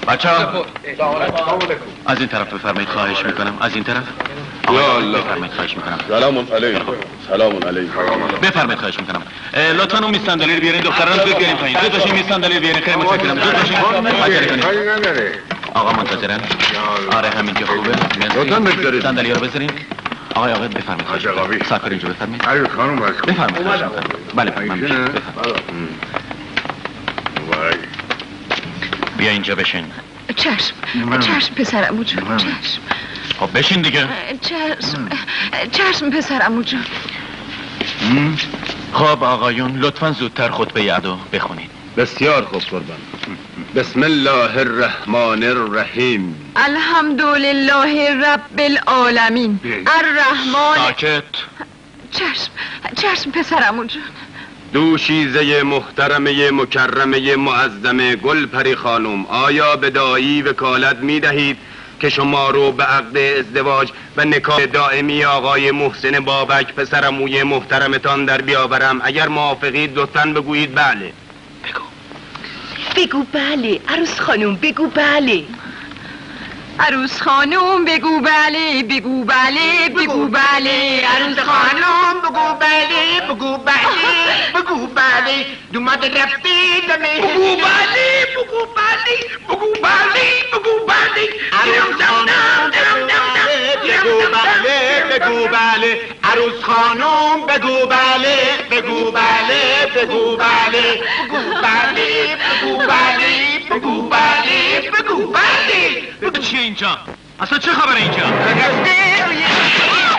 بچه‌ها از این طرف بفرمایید، خواهش میکنم. از این طرف بفرمایید، خواهش میکنم. سلام علیکم. سلام علیکم. بفرمایید، خواهش میکنم. لطفا اون میز صندلی رو بیارین، دختران رو بیارین پایین. دو تاشین میز صندلی رو بیارین. خیلی متشکرم. دو تاشین عجله کنید. آقا منتظرن. آره همینجا خوبه. لطفا بگذارید صندلی رو بذارین. آقا بفرمایید. حاج آقایی سرکار اینجا بفرمایید. ای خانم بفرمایید. بله بفرمایید. بیا اینجا بشین. چشم پسرم جون، چشم. خب بشین دیگه. چشم پسرم جون. خب آقایون لطفا زودتر خطبه عدو بخونید. بسیار خوب قربان. بسم الله الرحمن الرحیم. الحمدلله رب العالمین الرحمن. ساکت. چشم پسرم جون. دوشیزه محترمه مکرمه معظمه گلپری خانم، آیا به دایی وکالت می دهید که شما رو به عقد ازدواج و نکاح دائمی آقای محسن بابک پسرعموی محترمتان در بیاورم؟ اگر موافقید لطفاً بگویید بله. بگو بله عروس خانم، بگو بله. عروس خانم بگو بله، بگو بله، بگو بله. عروس خانم بگو بله، بگو بله، بگو بله. دومد رفتی دمه. بگو بله، بگو بله، بگو بله، بگو بله. عروس خانم بگو بله، بگو بله. عروس خانم بگو بله، بگو بله، بگو بله، بگو بله، بگو بله، بگو بله، بگو بله. چیه اینجا؟ اصلا چه خبره اینجا؟